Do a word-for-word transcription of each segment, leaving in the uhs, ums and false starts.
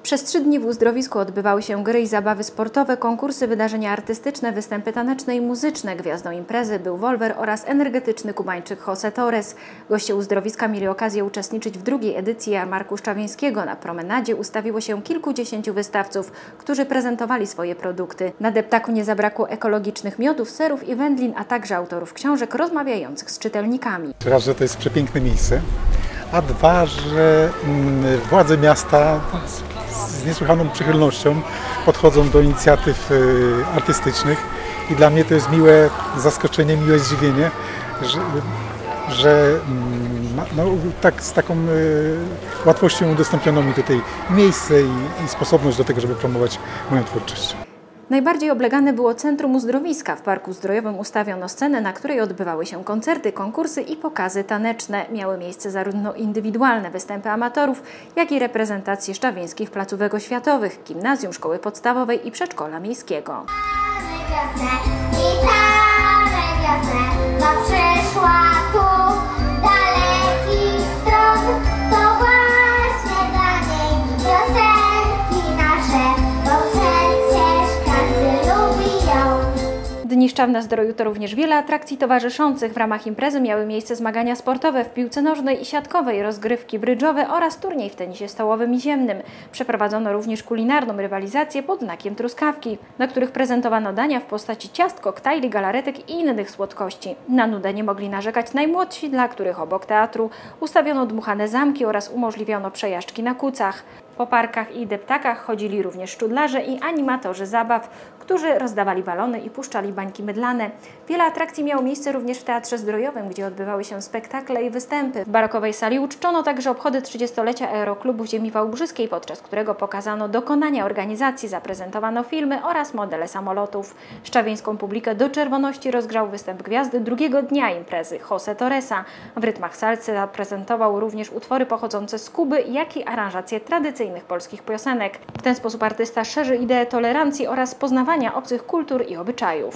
Przez trzy dni w uzdrowisku odbywały się gry i zabawy sportowe, konkursy, wydarzenia artystyczne, występy taneczne i muzyczne. Gwiazdą imprezy był Wolver oraz energetyczny Kubańczyk José Torres. Goście uzdrowiska mieli okazję uczestniczyć w drugiej edycji Jarmarku Szczawińskiego. Na promenadzie ustawiło się kilkudziesięciu wystawców, którzy prezentowali swoje produkty. Na deptaku nie zabrakło ekologicznych miodów, serów i wędlin, a także autorów książek rozmawiających z czytelnikami. Raz, że to jest przepiękne miejsce, a dwa, że władze miasta z niesłychaną przychylnością podchodzą do inicjatyw artystycznych i dla mnie to jest miłe zaskoczenie, miłe zdziwienie, że, że no, tak, z taką łatwością udostępniono mi tutaj miejsce i, i sposobność do tego, żeby promować moją twórczość. Najbardziej oblegane było centrum uzdrowiska. W Parku Zdrojowym ustawiono scenę, na której odbywały się koncerty, konkursy i pokazy taneczne. Miały miejsce zarówno indywidualne występy amatorów, jak i reprezentacje szczawińskich placówek oświatowych, gimnazjum, szkoły podstawowej i przedszkola miejskiego. Dni Szczawna-Zdroju to również wiele atrakcji towarzyszących. W ramach imprezy miały miejsce zmagania sportowe w piłce nożnej i siatkowej, rozgrywki brydżowe oraz turniej w tenisie stołowym i ziemnym. Przeprowadzono również kulinarną rywalizację pod znakiem truskawki, na których prezentowano dania w postaci ciast, koktajli, galaretek i innych słodkości. Na nudę nie mogli narzekać najmłodsi, dla których obok teatru ustawiono dmuchane zamki oraz umożliwiono przejażdżki na kucach. Po parkach i deptakach chodzili również szczudlarze i animatorzy zabaw, którzy rozdawali balony i puszczali bańki mydlane. Wiele atrakcji miało miejsce również w Teatrze Zdrojowym, gdzie odbywały się spektakle i występy. W barokowej sali uczczono także obchody trzydziestolecia Aeroklubu Ziemi Wałbrzyskiej, podczas którego pokazano dokonania organizacji, zaprezentowano filmy oraz modele samolotów. Szczawińską publikę do czerwoności rozgrzał występ gwiazdy drugiego dnia imprezy, José Torresa. W rytmach salsy zaprezentował również utwory pochodzące z Kuby, jak i aranżacje tradycyjnych polskich piosenek. W ten sposób artysta szerzy ideę tolerancji oraz poznawania obcych kultur i obyczajów.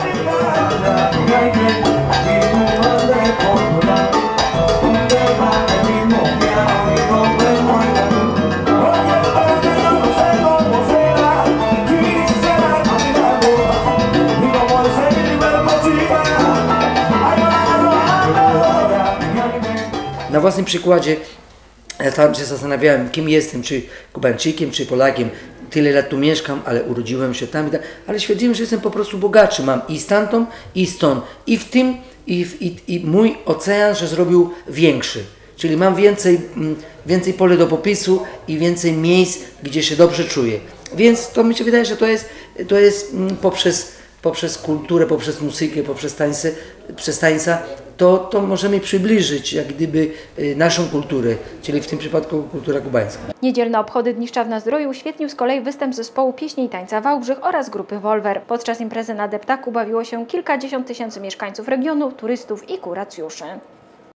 Na własnym przykładzie tam się zastanawiałem, kim jestem, czy Kubańczykiem, czy Polakiem. Tyle lat tu mieszkam, ale urodziłem się tam, i tak, ale stwierdziłem, że jestem po prostu bogatszy. Mam i stamtąd, i stąd. I w tym, i, w, i, i mój ocean się zrobił większy. Czyli mam więcej, więcej pole do popisu i więcej miejsc, gdzie się dobrze czuję. Więc to mi się wydaje, że to jest, to jest poprzez, poprzez kulturę, poprzez muzykę, poprzez tańce, przez tańca, to, to możemy przybliżyć jak gdyby naszą kulturę, czyli w tym przypadku kultura kubańska. Niedzielne obchody Dni Szczawna-Zdroju uświetnił z kolei występ zespołu pieśni i tańca Wałbrzych oraz grupy Wolver. Podczas imprezy na deptaku bawiło się kilkadziesiąt tysięcy mieszkańców regionu, turystów i kuracjuszy.